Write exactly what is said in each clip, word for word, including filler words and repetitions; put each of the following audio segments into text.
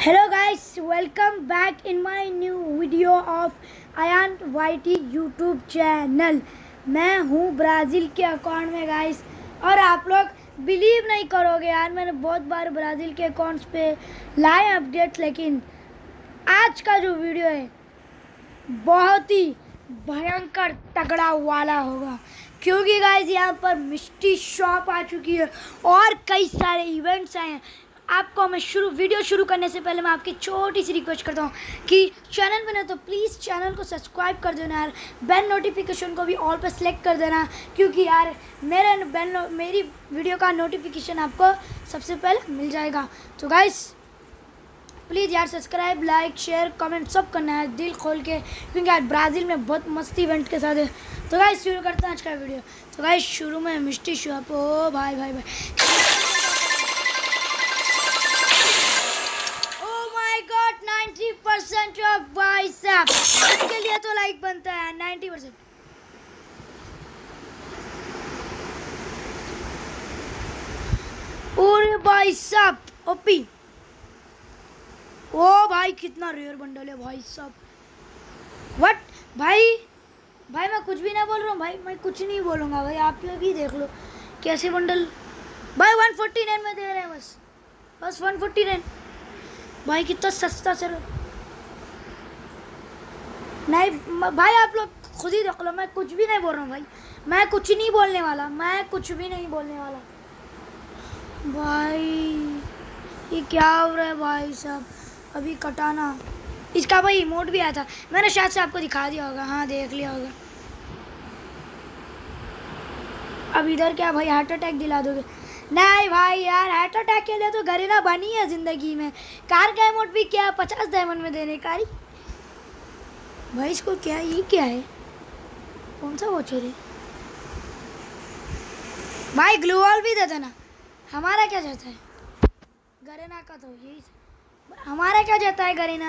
Hello guys, welcome back in my new video of Ayan Y T YouTube channel। मैं हूँ Brazil के account में guys, और आप लोग बिलीव नहीं करोगे यार, मैंने बहुत बार ब्राज़ील के अकाउंट्स पे लाए अपडेट्स, लेकिन आज का जो वीडियो है बहुत ही भयंकर तगड़ा वाला होगा, क्योंकि गाइस यहाँ पर मिस्ट्री शॉप आ चुकी है और कई सारे इवेंट्स आए हैं। आपको मैं शुरू वीडियो शुरू करने से पहले मैं आपकी छोटी सी रिक्वेस्ट करता हूँ कि चैनल में ना तो प्लीज़ चैनल को सब्सक्राइब कर देना यार, बेल नोटिफिकेशन को भी ऑल पर सेलेक्ट कर देना, क्योंकि यार मेरे बेल मेरी वीडियो का नोटिफिकेशन आपको सबसे पहले मिल जाएगा। तो गाइस प्लीज़ यार सब्सक्राइब, लाइक, शेयर, कमेंट सब करना है दिल खोल के, क्योंकि यार ब्राज़ील में बहुत मस्त इवेंट के साथ है। तो गाइस शुरू करते हैं आज का वीडियो। तो गाइस शुरू में मिस्ट्री शॉप, ओ भाई भाई भाई नाइन्टी परसेंट ऑफ भाई साहब, इसके लिए तो लाइक बनता है नाइन्टी परसेंट। और भाई साहब ओपी, ओ भाई कितना रेयर बंडल है भाई साहब। व्हाट भाई भाई मैं कुछ भी ना बोल रहा हूँ भाई, मैं कुछ नहीं बोलूँगा भाई, आप लोग ही देख लो कैसे बंडल भाई वन फोर्टी नाइन में दे रहे हैं, बस बस वन फोर्टी नाइन भाई, कितना सस्ता चलो। नहीं भाई आप लोग खुद ही देख लो, मैं कुछ भी नहीं बोल रहा हूँ भाई, मैं कुछ नहीं बोलने वाला, मैं कुछ भी नहीं बोलने वाला भाई। ये क्या हो रहा है भाई साहब, अभी कटाना इसका भाई इमोट भी आया था, मैंने शायद से आपको दिखा दिया होगा, हाँ देख लिया होगा। अब इधर क्या भाई हार्ट अटैक दिला दोगे? नहीं भाई यार, हार्ट अटैक के लिए तो गरीना बनी है ज़िंदगी में। कार का अमाउंट भी क्या पचास डायमंड में देने का भाई, इसको क्या ये क्या है, कौन सा वॉचर है भाई? ग्लू वॉल भी दे देना, हमारा क्या जाता है गरीना का, तो यही हमारा क्या जाता है गरीना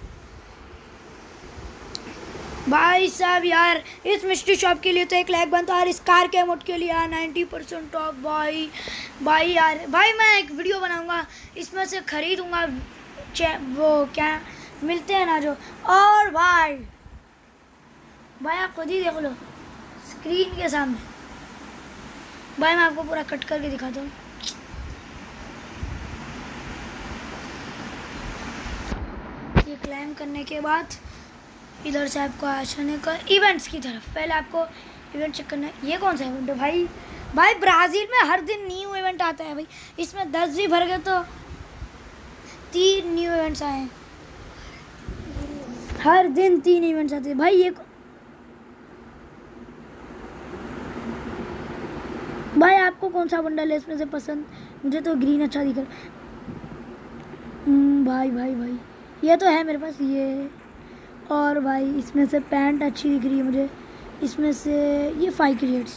भाई साहब। यार इस मिस्ट्री शॉप के लिए तो एक लाइक बनता है, और इस कार के अमाउंट के लिए नाइन्टी परसेंट ऑफ भाई भाई। यार भाई मैं एक वीडियो बनाऊंगा, इसमें से खरीदूंगा वो क्या मिलते हैं ना जो, और भाई भाई आप खुद ही देख लो स्क्रीन के सामने भाई, मैं आपको पूरा कट करके दिखाता हूँ। ये क्लाइम करने के बाद इधर से आपको आने का इवेंट्स की तरफ, पहले आपको इवेंट चेक करना है। ये कौन सा इवेंट है भाई? भाई ब्राज़ील में हर दिन न्यू इवेंट आता है भाई, इसमें दस भी भर गए तो तीन न्यू इवेंट्स आए हैं, हर दिन तीन इवेंट्स आते हैं भाई। ये भाई आपको कौन सा बंडल है इसमें से पसंद? मुझे तो ग्रीन अच्छा दिख रहा है भाई भाई भाई, ये तो है मेरे पास ये, और भाई इसमें से पैंट अच्छी दिख रही है मुझे, इसमें से ये फाइव क्रिएट्स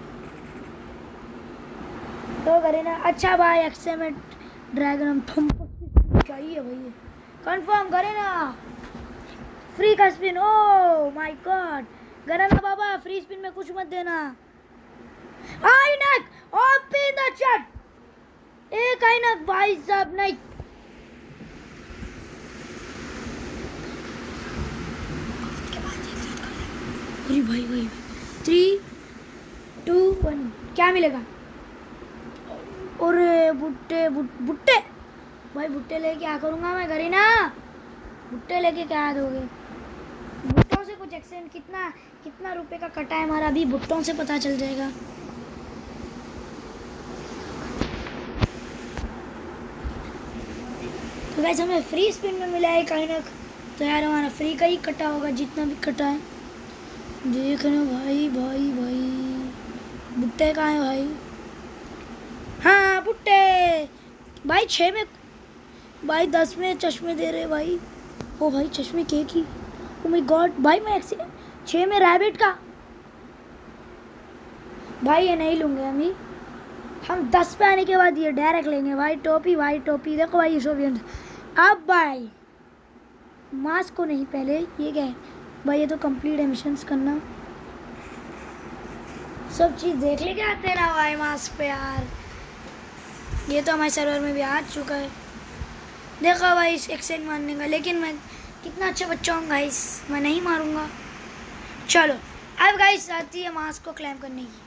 तो करे ना। अच्छा भाई एक्सेमेंट ड्रैगन थम क्या ही है भाई, ये कंफर्म करे ना, फ्री का स्पिन, ओ माय गॉड करे ना बाबा, फ्री स्पिन में कुछ मत देना। आइनक ओपन द चैट, एक आइनक भाई साहब नहीं, अरे भाई भाई थ्री टू वन क्या मिलेगा? अरे भुट्टे भुट्टे भाई, भुट्टे लेके क्या करूँगा मैं गरीना, भुट्टे लेके क्या दोगे? भुट्टों से कुछ एक्सचेंज, कितना कितना रुपए का कटा है हमारा, अभी भुट्टों से पता चल जाएगा। तो गाइस हमें फ्री स्पिन में मिला है कहीं ना, तो यार हमारा फ्री का ही कटा होगा जितना भी कटा है। देख लो भाई भाई भाई, भुट्टे कहाँ है भाई? हाँ भुट्टे भाई, छः में भाई दस में चश्मे दे रहे भाई, ओ भाई चश्मे केक ही, ओ माय गॉड भाई मैं छः में रैबिट का भाई, ये नहीं लूँगे हम ही, हम दस पे आने के बाद ये डायरेक्ट लेंगे भाई। टोपी भाई टोपी देखो भाई, सोवियन। अब भाई मास्क को नहीं, पहले ये क्या है भाई, ये तो कंप्लीट है मिशंस करना, सब चीज़ देख लेके आते ना भाई मास्क पे यार। ये तो हमारे सर्वर में भी आ चुका है, देखो भाई इस एक्सेंट मारने का, लेकिन मैं कितना अच्छा बच्चा हूँ गाइस, मैं नहीं मारूंगा। चलो अब गाइस आती है मास्क को क्लेम करने की।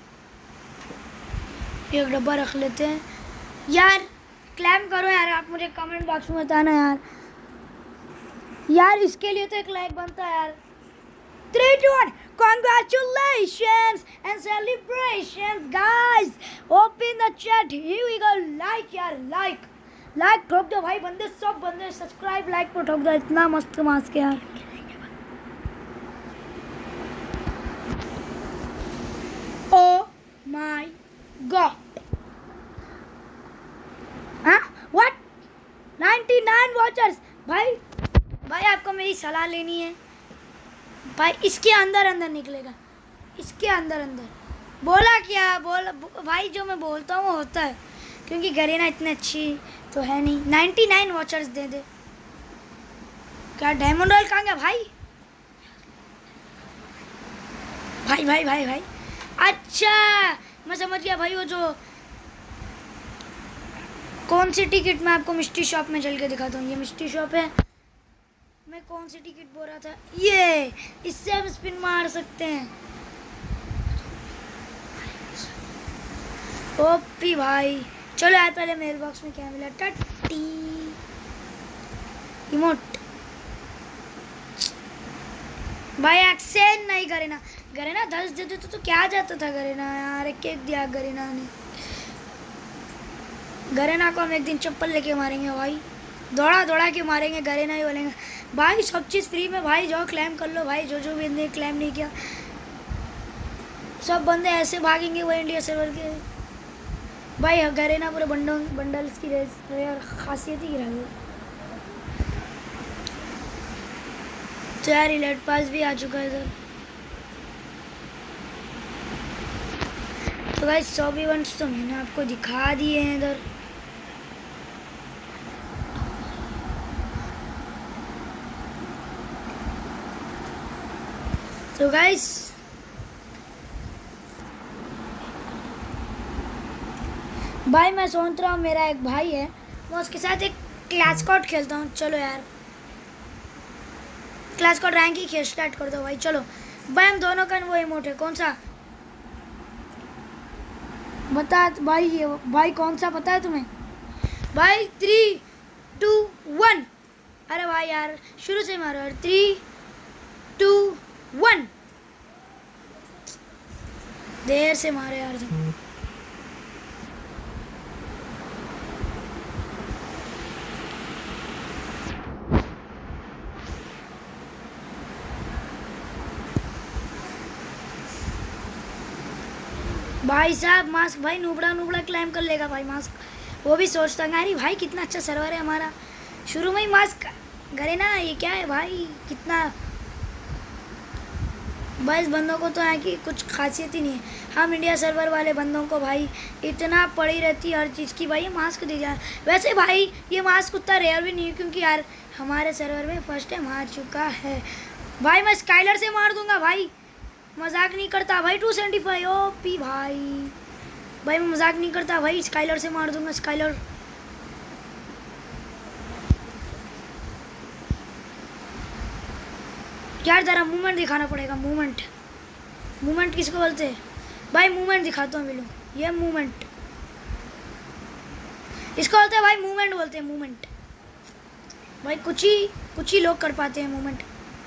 एक डब्बा रख लेते हैं यार, क्लेम करो यार, आप मुझे कमेंट बॉक्स में बताना यार। यार इसके लिए तो एक लाइक बनता है यार। Three two one, congratulations and celebrations guys, open the chat, here we go, like यार, लाइक लाइक ठोक दो भाई बंदे, सब बंदे सब्सक्राइब लाइक पर ठोक दो, इतना मस्त मास्क है यार। ओ माय गॉड, हाँ व्हाट, नाइन्टी नाइन वॉचर्स। भाई भाई आपको मेरी सलाह लेनी है भाई, इसके अंदर अंदर निकलेगा, इसके अंदर अंदर। बोला क्या बोल भाई, जो मैं बोलता हूँ वो होता है, क्योंकि गरीना इतनी अच्छी तो है नहीं। नाइन्टी नाइन वॉचर्स दे दे। क्या डायमंड रॉयल कहाँ गया भाई? भाई भाई भाई भाई अच्छा मैं समझ गया भाई, वो जो कौन सी टिकट मैं आपको मिस्ट्री शॉप में चल के दिखाता हूँ। ये मिस्ट्री शॉप है, मैं कौन सी टिकट बोल रहा था, ये इससे हम स्पिन मार सकते हैं। ओपी भाई चलो यार, पहले मेल बॉक्स में क्या मिला, टट्टी इमोट। भाई एक्सेंट नहीं करे ना, करे ना दस दे देते तो क्या जाता था, करे ना यार, एक केक दिया गरेना ने। गरेना को हम एक दिन चप्पल लेके मारेंगे भाई, दौड़ा दौड़ा के मारेंगे, गरेना ही बोलेंगे भाई सब चीज़ फ्री में भाई, जाओ क्लेम कर लो भाई। जो जो बंदे क्लेम नहीं किया सब बंदे ऐसे भागेंगे वो इंडिया सर्वर के भाई। गरेना पूरे बंडल बंडल्स की यार खासियत ही गिरा गई। तो यार इलेट पास भी आ चुका है इधर। तो भाई सौ भी वंश तो मैंने आपको दिखा दिए हैं इधर। तो गाइस भाई मैं सोच रहा हूँ, मेरा एक भाई है, मैं उसके साथ एक क्लास कोड खेलता हूँ। चलो यार क्लास कोड रैंक ही खेल स्टार्ट कर दो भाई। चलो भाई हम दोनों का वो इमोट है, कौन सा बता भाई, ये भाई कौन सा पता है तुम्हें भाई? थ्री टू वन, अरे भाई यार शुरू से मारो यार, थ्री टू वन, देर से मारे यार तुम। भाई साहब मास्क भाई नूबड़ा नूबड़ा क्लाइम कर लेगा भाई मास्क, वो भी सोचता है अरे भाई कितना अच्छा सर्वर है हमारा, शुरू में ही मास्क करे ना, ये क्या है भाई कितना। भाई इस बंदों को तो है कि कुछ खासियत ही नहीं है। हम इंडिया सर्वर वाले बंदों को भाई इतना पड़ी रहती है हर चीज़ की, भाई ये मास्क दे जाए। वैसे भाई ये मास्क उतना रेयर भी नहीं है, क्योंकि यार हमारे सर्वर में फर्स्ट टाइम आ चुका है। भाई मैं स्काइलर से मार दूंगा भाई, मजाक नहीं करता भाई। Two seventy five O P भाई, भाई मैं मजाक नहीं करता भाई, स्काइलर से मार दूंगा स्काइलर। यार ज़रा मूवमेंट दिखाना पड़ेगा, मूवमेंट मूवमेंट किसको बोलते हैं भाई? मूवमेंट दिखाता हूँ मिलो, ये मूवमेंट इसको बोलते हैं भाई, मूवमेंट बोलते हैं मूवमेंट। भाई कुछ ही कुछ ही लोग कर पाते हैं मूवमेंट।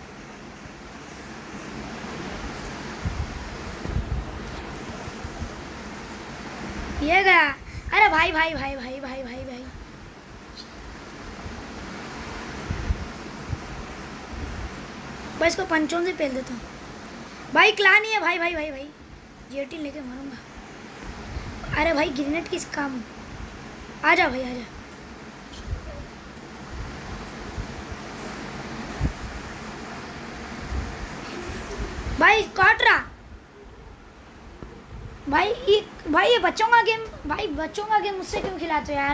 ये गया, अरे भाई भाई भाई भाई भाई भाई भाई भाई इसको पंचों से पेल देता हूँ भाई। क्ला नहीं है भाई भाई भाई भाई, जेटी लेके मारूंगा। अरे भाई ग्रेनेड किस काम, आजा भाई आजा। भाई काट रहा भाई, ये भाई ये बच्चों का गेम, भाई बच्चों का गेम मुझसे क्यों खिलाते हो यार?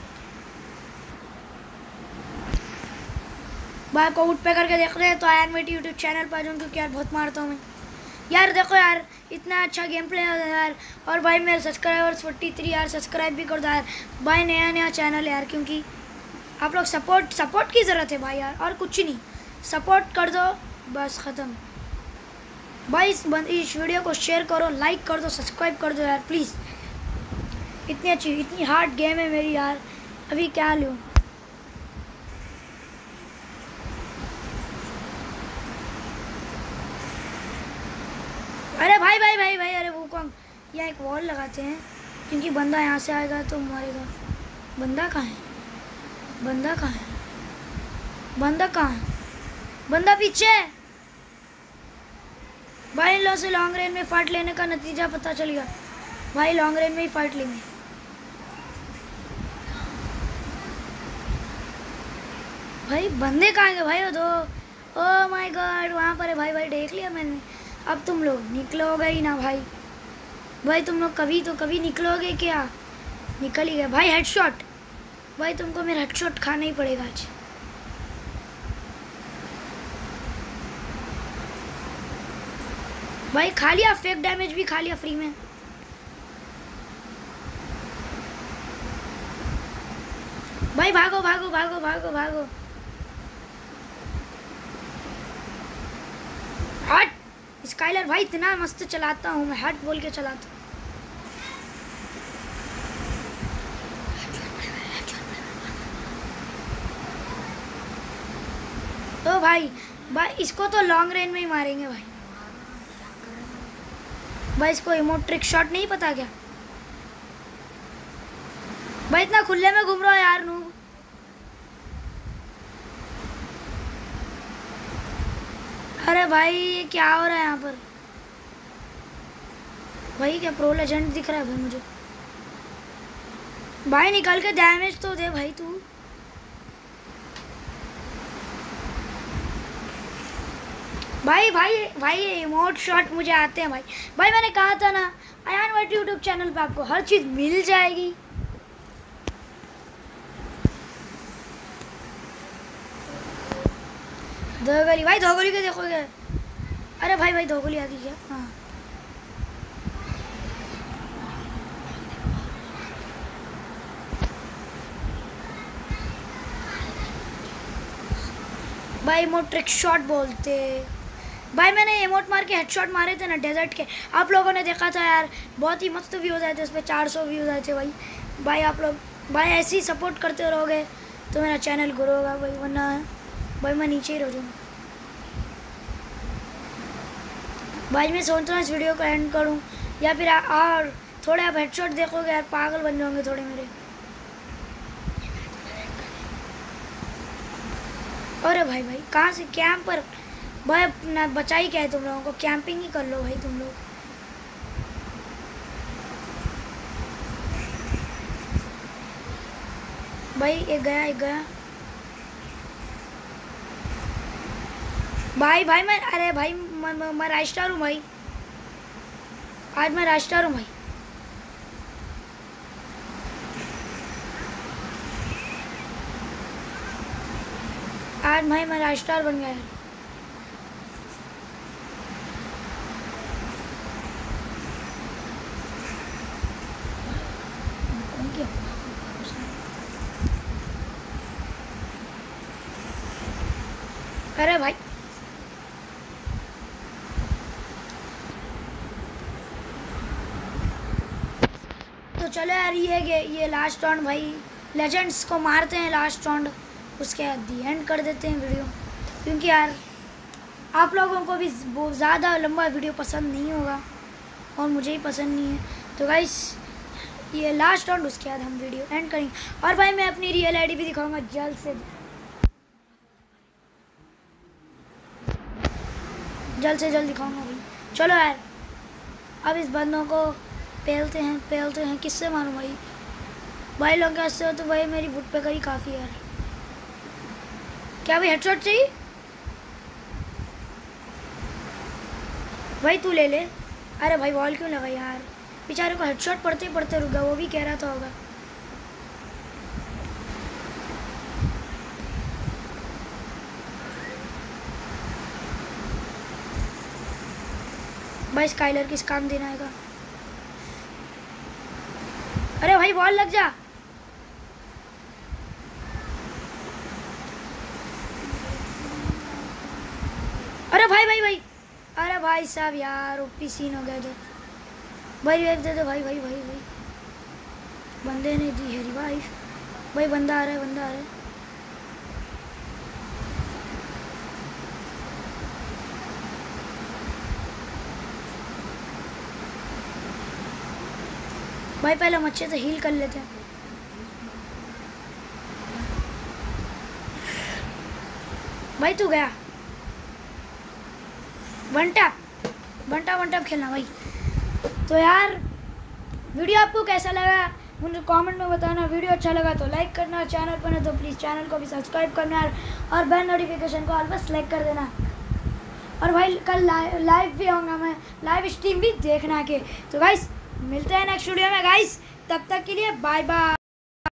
भाई को उठ पे करके देख रहे हैं तो यार मेरी यूट्यूब चैनल पर आ जाऊँ, क्योंकि यार बहुत मारता हूँ मैं यार। देखो यार इतना अच्छा गेम प्ले है यार, और भाई मेरे सब्सक्राइबर्स फोर्टी थ्री यार, सब्सक्राइब भी कर दो यार भाई, नया नया चैनल है यार, क्योंकि आप लोग सपोर्ट सपोर्ट की ज़रूरत है भाई यार, और कुछ नहीं, सपोर्ट कर दो बस, ख़त्म भाई। इस इस वीडियो को शेयर करो, लाइक कर दो, सब्सक्राइब कर दो यार प्लीज़। इतनी अच्छी इतनी हार्ड गेम है मेरी यार, अभी क्या लूँ। अरे भाई भाई भाई भाई अरे वो कौन, यहाँ एक वॉल लगाते हैं क्योंकि बंदा यहाँ से आएगा तो मारेगा। बंदा कहाँ है, बंदा कहाँ है, बंदा कहाँ है, बंदा पीछे है भाई। इन लोगों से लॉन्ग रेंज में फाइट लेने का नतीजा पता चल गया भाई, लॉन्ग रेंज में ही फाइट लेंगे। भाई बंदे कहाँ गए भाई वो दो, ओ माय गॉड वहाँ पर है भाई। भाई देख लिया मैंने, अब तुम लोग निकलोगे ही ना भाई, भाई तुम लोग कभी तो कभी निकलोगे क्या, निकल ही गए भाई। हेडशॉट भाई, तुमको मेरा हेडशॉट खाना ही पड़ेगा आज। भाई खा लिया, फेक डैमेज भी खा लिया फ्री में। भाई भागो भागो भागो भागो भागो, हट स्काइलर भाई, इतना मस्त चलाता हूँ मैं, हट बोल के चलाता हूँ। तो भाई भाई इसको तो लॉन्ग रेंज में ही मारेंगे भाई। भाई इसको इमोट ट्रिक शॉट नहीं पता क्या भाई, इतना खुले में घूम रहा है यार नूब। अरे भाई ये क्या हो रहा है यहाँ पर भाई, क्या प्रो लेजेंड दिख रहा है भाई मुझे। भाई निकल के डैमेज तो दे भाई तू। भाई भाई भाई इमोट शॉट मुझे आते हैं भाई। भाई मैंने कहा था ना अयान वाइटी यूट्यूब चैनल पे आपको हर चीज़ मिल जाएगी। दो गोली भाई, दो गोली के देखोगे। अरे भाई भाई दो गोली आ गई क्या, हाँ भाई इमोट ट्रिक शॉट बोलते भाई। मैंने इमोट मार के हेडशॉट मारे थे ना डेजर्ट के, आप लोगों ने देखा था यार, बहुत ही मस्त व्यूज़ आए थे उस पर, चार सौ व्यूज़ आए थे भाई। भाई आप लोग भाई ऐसे ही सपोर्ट करते रहोगे तो मेरा चैनल ग्रो होगा भाई, वरना भाई मैं नीचे ही रह जाऊँगा। भाई मैं सोच रहा हूँ इस वीडियो को एंड करूँ या फिर आ, और थोड़े आप हेडशॉट देखोगे यार, पागल बन जाओगे थोड़े मेरे। अरे भाई भाई कहाँ से कैंप पर भाई, ना बचा ही क्या है तुम लोगों को, कैंपिंग ही कर लो भाई तुम लोग। भाई एक गया एक गया भाई। भाई मैं अरे भाई मैं, मैं, मैं राजस्टार हूँ भाई, आज मैं राजस्टार हूँ भाई। आज भाई मैं राजस्टार बन गया है। अरे भाई तो चलो यार, ये ये लास्ट राउंड भाई, लेजेंड्स को मारते हैं लास्ट राउंड, उसके बाद दी एंड कर देते हैं वीडियो, क्योंकि यार आप लोगों को भी बहुत ज़्यादा लंबा वीडियो पसंद नहीं होगा और मुझे ही पसंद नहीं है। तो गाइस ये लास्ट राउंड, उसके बाद हम वीडियो एंड करेंगे। और भाई मैं अपनी रियल आईडी भी दिखाऊंगा जल्द से जल्द से जल्द दिखाऊंगा भाई। चलो यार अब इस बंदों को पेलते हैं पेलते हैं किससे मारूं भाई। भाई लोग कैसे हो तो भाई मेरी वुड पे करी काफ़ी यार। क्या भाई हेडशॉट चाहिए भाई, तू ले ले। अरे भाई बॉल क्यों लगा यार, बेचारे को हेडशॉट पड़ते पड़ते रुक गया, वो भी कह रहा था होगा। भाई स्काइलर किस काम देना आएगा। अरे भाई बॉल लग जा। अरे भाई भाई भाई, अरे भाई साहब यार ओपी सीन हो गया। तो भाई रिवाइव दे दो भाई भाई भाई भाई। बंदे ने दी है रिवाइव। भाई बंदा आ रहा है, बंदा आ रहा है। भाई पहले हम अच्छे से हील कर लेते हैं। भाई तू गया। One tap one tap one tap खेलना भाई। तो यार वीडियो आपको कैसा लगा मुझे कमेंट में बताना। वीडियो अच्छा लगा तो लाइक करना, चैनल पर है तो प्लीज़ चैनल को भी सब्सक्राइब करना और बेल नोटिफिकेशन को ऑल पर सेलेक्ट कर देना। और भाई कल लाइव लाइव भी आऊँगा मैं, लाइव स्ट्रीम भी देखना के। तो गाइस मिलते हैं नेक्स्ट वीडियो में गाइस, तब तक के लिए बाय बाय।